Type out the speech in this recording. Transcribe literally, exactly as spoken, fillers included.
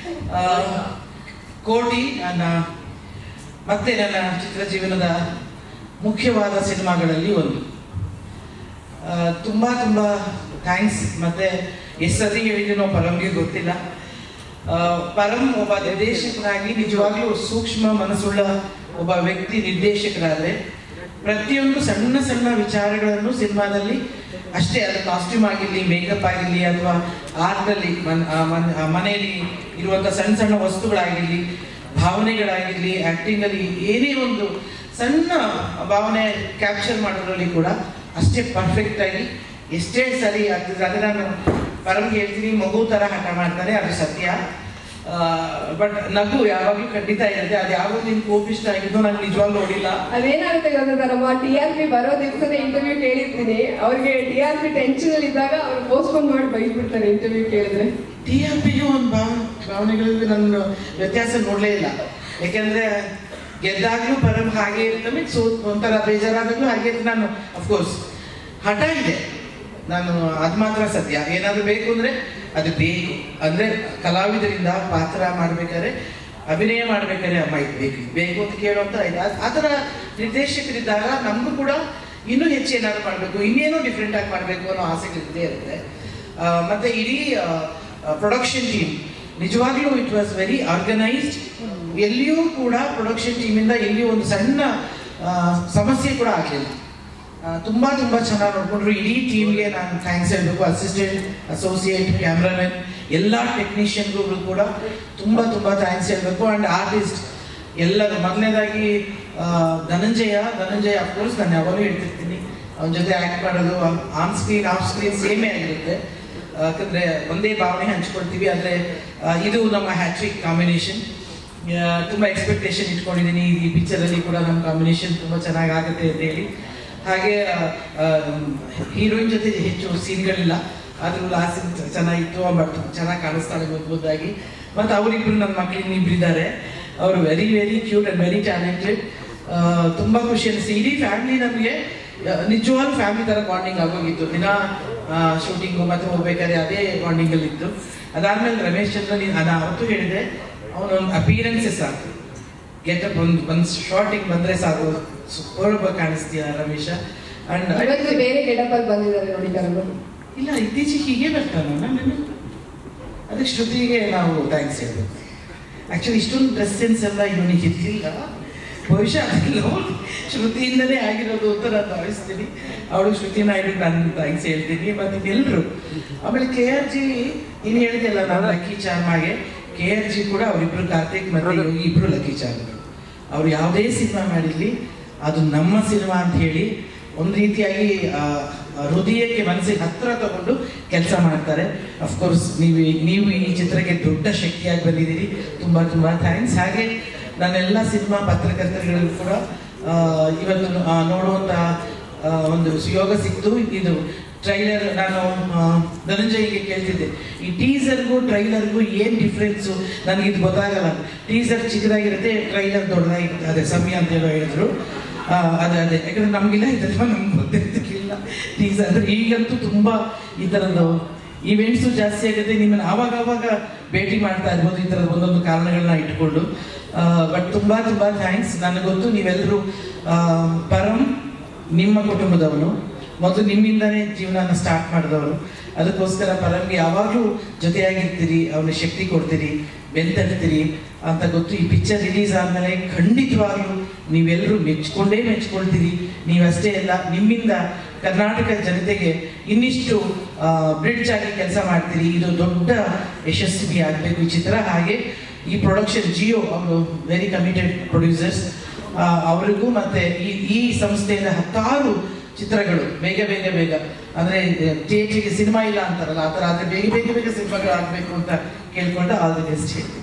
ಕೋಟಿ ನನ್ನ ಮತ್ತೆ ನನ್ನ ಚಿತ್ರ ಜೀವನದ ಮುಖ್ಯವಾದ ಸಿನಿಮಾಗಳಲ್ಲಿ ಒಂದು. ತುಂಬ ತುಂಬ ಥ್ಯಾಂಕ್ಸ್. ಮತ್ತು ಎಷ್ಟು ಸತಿ ಹೇಳಿದ್ದೀನೋ ಪರಂಗೆ ಗೊತ್ತಿಲ್ಲ. ಪರಂ ಒಬ್ಬ ನಿರ್ದೇಶಕನಾಗಿ ನಿಜವಾಗ್ಲೂ ಸೂಕ್ಷ್ಮ ಮನಸ್ಸುಳ್ಳ ಒಬ್ಬ ವ್ಯಕ್ತಿ ನಿರ್ದೇಶಕರಾದರೆ ಪ್ರತಿಯೊಂದು ಸಣ್ಣ ಸಣ್ಣ ವಿಚಾರಗಳನ್ನು ಸಿನಿಮಾದಲ್ಲಿ ಅಷ್ಟೇ, ಅದು ಕಾಸ್ಟ್ಯೂಮ್ ಆಗಿರಲಿ, ಮೇಕಪ್ ಆಗಿರಲಿ, ಅಥವಾ ಆರ್ಟಲ್ಲಿ ಮನ್ ಮನೆಯಲ್ಲಿ ಇರುವಂಥ ಸಣ್ಣ ಸಣ್ಣ ವಸ್ತುಗಳಾಗಿರಲಿ, ಭಾವನೆಗಳಾಗಿರಲಿ, ಆ್ಯಕ್ಟಿಂಗಲ್ಲಿ ಏನೇ ಒಂದು ಸಣ್ಣ ಭಾವನೆ ಕ್ಯಾಪ್ಚರ್ ಮಾಡೋದ್ರಲ್ಲಿ ಕೂಡ ಅಷ್ಟೇ ಪರ್ಫೆಕ್ಟಾಗಿ ಎಷ್ಟೇ ಸರಿ ಆಗ್ತಿದ್ರೆ. ಅದೇ ನಾನು ಪರಂಗೆ ಹೇಳ್ತೀನಿ, ಮಗು ಥರ ಹಠ ಮಾಡ್ತಾರೆ, ಅದು ಸತ್ಯ. ಬಟ್ ನಗು ಯಾವಾಗಲೂ ಖಂಡಿತ ಇರುತ್ತೆ. ಅದು ಯಾವಾಗ ನಿಮ್ಗೆ ಕೋಪಿಷ್ಟ ಆಗಿದ್ದು ನಾನು ನಿಜವಾಗ್ಲೂ ನೋಡಿಲ್ಲ. ಅದೇನಾಗುತ್ತೆ ಗೊತ್ತಾ, ನಮ್ಮ ಟಿ ಆರ್ ಪಿ ಬರೋ ದಿವಸದ ಇಂಟರ್ವ್ಯೂ ಕೇಳಿರ್ತೀನಿ, ಅವ್ರಿಗೆ ಟಿ ಆರ್ ಪಿ ಟೆನ್ಷನ್ ಅಲ್ಲಿ ಇದ್ದಾಗ ಅವ್ರು ಪೋಸ್ಟ್ಪೋನ್ ಮಾಡಿ ಬೈದ್ಬಿಡ್ತಾರೆ ಇಂಟರ್ವ್ಯೂ ಕೇಳಿದ್ರೆ. ಟಿ ಆರ್ ಪಿಗೆ ಒಂದು ಭಾವ ಭಾವನೆಗಳಲ್ಲಿ ನನ್ನ ವ್ಯತ್ಯಾಸ ನೋಡಲೇ ಇಲ್ಲ. ಯಾಕೆಂದ್ರೆ ಗೆದ್ದಾಗ್ಲೂ ಪರಂ ಹಾಗೆ ಇರ್ತವೆ, ಸೋ ಒಂಥರ ಬೇಜಾರಾದಾಗ್ಲೂ ಹಾಗೆ ಇರ್ತದೆ. ನಾನು ಅಫ್ಕೋರ್ಸ್ ಹಠ ಇದೆ, ನಾನು ಅದು ಮಾತ್ರ ಸತ್ಯ. ಏನಾದರೂ ಬೇಕು ಅಂದರೆ ಅದು ಬೇಕು. ಅಂದರೆ ಕಲಾವಿದರಿಂದ ಪಾತ್ರ ಮಾಡ್ಬೇಕಾದ್ರೆ, ಅಭಿನಯ ಮಾಡ್ಬೇಕಾದ್ರೆ ಅಮ್ಮ ಇದು ಬೇಕು ಬೇಕು ಅಂತ ಕೇಳುವಂಥ ಇದೆ. ಆ ಥರ ನಿರ್ದೇಶಕರಿದ್ದಾಗ ನಮಗೂ ಕೂಡ ಇನ್ನೂ ಹೆಚ್ಚು ಏನಾದ್ರು ಮಾಡಬೇಕು, ಇನ್ನೇನೋ ಡಿಫ್ರೆಂಟಾಗಿ ಮಾಡಬೇಕು ಅನ್ನೋ ಆಸೆಗಳಿದ್ದೇ ಇರುತ್ತೆ. ಮತ್ತು ಇಡೀ ಪ್ರೊಡಕ್ಷನ್ ಟೀಮ್ ನಿಜವಾಗ್ಲೂ ಇಟ್ ವಾಸ್ ವೆರಿ ಆರ್ಗನೈಸ್ಡ್. ಎಲ್ಲಿಯೂ ಕೂಡ ಪ್ರೊಡಕ್ಷನ್ ಟೀಮಿಂದ ಎಲ್ಲಿಯೂ ಒಂದು ಸಣ್ಣ ಸಮಸ್ಯೆ ಕೂಡ ಆಗಲಿಲ್ಲ. ತುಂಬ ತುಂಬ ಚೆನ್ನಾಗಿ ನೋಡ್ಕೊಂಡ್ರು. ಇಡೀ ಟೀಮ್ಗೆ ನಾನು ಥ್ಯಾಂಕ್ಸ್ ಹೇಳಬೇಕು. ಅಸಿಸ್ಟೆಂಟ್, ಅಸೋಸಿಯೇಟ್, ಕ್ಯಾಮ್ರಾಮನ್, ಎಲ್ಲ ಟೆಕ್ನಿಷಿಯನ್ಗಳು ಕೂಡ ತುಂಬ ತುಂಬ ಥ್ಯಾಂಕ್ಸ್ ಹೇಳಬೇಕು. ಆ್ಯಂಡ್ ಆರ್ಟಿಸ್ಟ್ ಎಲ್ಲರೂ. ಮೊದಲನೇದಾಗಿ ಧನಂಜಯ ಧನಂಜಯ ಅಫ್ಕೋರ್ಸ್ ನಾನು ಯಾವಾಗಲೂ ಹೇಳ್ತಿರ್ತೀನಿ, ಅವನ ಜೊತೆ ಆ್ಯಕ್ಟ್ ಮಾಡೋದು ಆನ್ ಸ್ಕ್ರೀನ್ ಆಫ್ ಸ್ಕ್ರೀನ್ ಸೇಮೇ ಆಗಿರುತ್ತೆ. ಯಾಕಂದರೆ ಒಂದೇ ಭಾವನೆ ಹಂಚ್ಕೊಳ್ತೀವಿ. ಆದರೆ ಇದು ನಮ್ಮ ಹ್ಯಾಟ್ರಿಕ್ ಕಾಂಬಿನೇಷನ್. ತುಂಬ ಎಕ್ಸ್ಪೆಕ್ಟೇಷನ್ ಇಟ್ಕೊಂಡಿದ್ದೀನಿ ಈ ಪಿಕ್ಚರಲ್ಲಿ ಕೂಡ ನಮ್ಮ ಕಾಂಬಿನೇಷನ್ ತುಂಬ ಚೆನ್ನಾಗಿ ಆಗುತ್ತೆ ಅಂತ ಹೇಳಿ. ಹಾಗೆ ಹೀರೋಯಿನ್ ಜೊತೆ ಹೆಚ್ಚು ಸೀನ್ಗಳಿಲ್ಲ, ಆದರೂ ಲಾಸ್ಟ್ ಚೆನ್ನಾಗಿತ್ತು. ಬಟ್ ಚೆನ್ನಾಗಿ ಕಾಣಿಸ್ತಾಳೆ ಮುದ್ದಾಗಿ. ಮತ್ತು ಅವರಿಬ್ಬರು ನನ್ನ ಮಕ್ಕಳಿಗೆ ಇಬ್ಬರಿದ್ದಾರೆ. ಅವರು very very cute and very talented. ತುಂಬ ಖುಷಿ ಅನಿಸ್ತು. ಇಡೀ ಫ್ಯಾಮಿಲಿ ನಮಗೆ ನಿಜವಾಗ್ಲೂ ಫ್ಯಾಮಿಲಿ ಥರ ಬಾಂಡಿಂಗ್ ಆಗೋಗಿತ್ತು. ದಿನ ಶೂಟಿಂಗು ಮತ್ತು ಹೋಗ್ಬೇಕಾದ್ರೆ ಅದೇ ಬಾಂಡಿಂಗಲ್ಲಿತ್ತು. ಅದಾದಮೇಲೆ ರಮೇಶ್ ಚಂದ್ರ, ನಾನು ಅವತ್ತು ಹೇಳಿದೆ, ಅವನೊಂದು ಅಪಿಯರೆನ್ಸೇ ಸಾಕು, ಗೆಟಪ್ ಒಂದು ಒಂದು ಶಾರ್ಟಿಂಗ್ ಬಂದರೆ ಸಾಕು, ಸೂಪರ್ಬ್ ಕಾಣಿಸ್ತೀಯ ರಮೇಶ. ಅಂಡ್ ಬೇರೆ ಗೆಟಪಲ್ಲಿ ಬಂದಿದ್ದಾರೆ ನೋಡಿ ಕರಡು. ಇಲ್ಲ, ಇತ್ತೀಚೆಗೆ ಹೀಗೆ ಬರ್ತಾನೆ ನಾನು. ಅದಕ್ಕೆ ಶ್ರುತಿಗೆ ನಾವು ಥ್ಯಾಂಕ್ಸ್ ಹೇಳ್ಬೇಕು. ಆ್ಯಕ್ಚುಲಿ ಇಷ್ಟೊಂದು ಡ್ರೆಸ್ ಸೆನ್ಸ್ ಎಲ್ಲ ಇವನಿಗೆ ಇರಲಿಲ್ಲ, ಬಹುಶಃ ಅದೆಲ್ಲ ಶ್ರುತಿಯಿಂದಲೇ ಆಗಿರೋದು ಅಂತ ನಾನು ಭಾವಿಸ್ತೀನಿ. ಅವಳು ಶ್ರುತಿ ನಾಯ್ಡಿಗೆ ನಾನು ಥ್ಯಾಂಕ್ಸ್ ಹೇಳ್ತೀನಿ. ಮತ್ತು ಇನ್ನೆಲ್ಲರೂ. ಆಮೇಲೆ ಕೆ ಆರ್ ಜಿ ಇನ್ನು ಹೇಳಿದೆಲ್ಲ ನಾನು ಲಕ್ಕಿ ಚಾರ್ಮ್ ಹಾಗೆ ಕೆ ಆರ್ ಜಿ ಕೂಡ ಅವರಿಬ್ಬರು, ಕಾರ್ತಿಕ್ ಮತ್ತು ಯೋಗಿ ಇಬ್ಬರು ಲಕ್ಕಿ ಚಾರ್ಮ್ಗಳು. ಅವರು ಯಾವುದೇ ಸಿನಿಮಾ ಮಾಡಿರಲಿ ಅದು ನಮ್ಮ ಸಿನಿಮಾ ಅಂತ ಹೇಳಿ ಒಂದು ರೀತಿಯಾಗಿ ಹೃದಯಕ್ಕೆ ಮನಸ್ಸಿಗೆ ಹತ್ತಿರ ತಗೊಂಡು ಕೆಲಸ ಮಾಡ್ತಾರೆ. ಅಫ್ಕೋರ್ಸ್ ನೀವು ನೀವು ಈ ಚಿತ್ರಕ್ಕೆ ದೊಡ್ಡ ಶಕ್ತಿಯಾಗಿ ಬಂದಿದ್ದೀರಿ. ತುಂಬ ತುಂಬ ಥ್ಯಾಂಕ್ಸ್. ಹಾಗೆ ನಾನೆಲ್ಲ ಸಿನಿಮಾ ಪತ್ರಕರ್ತರುಗಳಿಗೂ ಕೂಡ ಇವತ್ತು ನೋಡುವಂಥ ಒಂದು ಯೋಗ ಸಿಕ್ತು. ಇದು ಟ್ರೈಲರ್ ನಾನು ಧನಂಜಯ್ಗೆ ಕೇಳ್ತಿದ್ದೆ, ಈ ಟೀಸರ್ಗೂ ಟ್ರೈಲರ್ಗೂ ಏನು ಡಿಫ್ರೆನ್ಸು ನನಗಿದು ಗೊತ್ತಾಗಲ್ಲ. ಟೀಸರ್ ಚಿಕ್ಕದಾಗಿರುತ್ತೆ, ಟ್ರೈಲರ್ ದೊಡ್ಡದಾಗಿರುತ್ತೆ. ಅದೇ ಸಮಯ ಅಂತ ಹೇಳೋ ಹೇಳಿದ್ರು. ಅದೇ ಅದೇ ಯಾಕಂದರೆ ನಮಗಿಲ್ಲ ಇದೆಲ್ಲ ನಮ್ಗೆ ಗೊತ್ತಿರ್ತಿರ್ಲಿಲ್ಲ. ಟೀಸರ್ ಅಂದರೆ ಈಗಂತೂ ತುಂಬ ಈ ಥರದ್ದು ಇವೆಂಟ್ಸು ಜಾಸ್ತಿ ಆಗುತ್ತೆ. ನಿಮ್ಮನ್ನು ಆವಾಗ ಆವಾಗ ಭೇಟಿ ಮಾಡ್ತಾ ಇರ್ಬೋದು ಈ ಥರದ ಒಂದೊಂದು ಕಾರಣಗಳನ್ನ ಇಟ್ಕೊಂಡು. ಬಟ್ ತುಂಬ ತುಂಬ ಥ್ಯಾಂಕ್ಸ್. ನನಗೆ ಗೊತ್ತು ನೀವೆಲ್ಲರೂ ಪರಂ ನಿಮ್ಮ ಕುಟುಂಬದವನು, ಮೊದಲು ನಿಮ್ಮಿಂದನೇ ಜೀವನನ ಸ್ಟಾರ್ಟ್ ಮಾಡಿದವರು. ಅದಕ್ಕೋಸ್ಕರ ಪರಂಗೆ ಯಾವಾಗಲೂ ಜೊತೆಯಾಗಿರ್ತೀರಿ, ಅವನಿಗೆ ಶಕ್ತಿ ಕೊಡ್ತೀರಿ, ಬೆಂತಡ್ತೀರಿ ಅಂತ ಗೊತ್ತು. ಈ ಪಿಕ್ಚರ್ ರಿಲೀಸ್ ಆದಮೇಲೆ ಖಂಡಿತವಾಗ್ಲೂ ನೀವೆಲ್ಲರೂ ಮೆಚ್ಕೊಂಡೇ ಮೆಚ್ಕೊಳ್ತೀರಿ. ನೀವಷ್ಟೇ ಅಲ್ಲ, ನಿಮ್ಮಿಂದ ಕರ್ನಾಟಕ ಜನತೆಗೆ ಇನ್ನಿಷ್ಟು ಬ್ರಿಡ್ಜ್ ಆಗಿ ಕೆಲಸ ಮಾಡ್ತೀರಿ. ಇದು ದೊಡ್ಡ ಯಶಸ್ವಿ ಆಗಬೇಕು ಈ ಚಿತ್ರ. ಹಾಗೆ ಈ ಪ್ರೊಡಕ್ಷನ್ ಜಿಯೋ ಅವರು ವೆರಿ ಕಮಿಟೆಡ್ ಪ್ರೊಡ್ಯೂಸರ್ಸ್, ಅವರಿಗೂ ಮತ್ತು ಈ ಈ ಸಂಸ್ಥೆಯಿಂದ ಹತ್ತಾರು ಚಿತ್ರಗಳು ಬೇಗ ಬೇಗ ಬೇಗ ಅಂದರೆ ಥಿಯೇಟ್ರಿಗೆ ಸಿನಿಮಾ ಇಲ್ಲ ಅಂತಾರಲ್ಲ, ಆ ಥರ ಆದರೆ ಬೇಗ ಬೇಗ ಬೇಗ ಸಿನಿಮಾಗಳು ಆಗಬೇಕು ಅಂತ ಕೇಳ್ಕೊಂಡು ಆಲ್ ದಿ ಬೆಸ್ಟ್.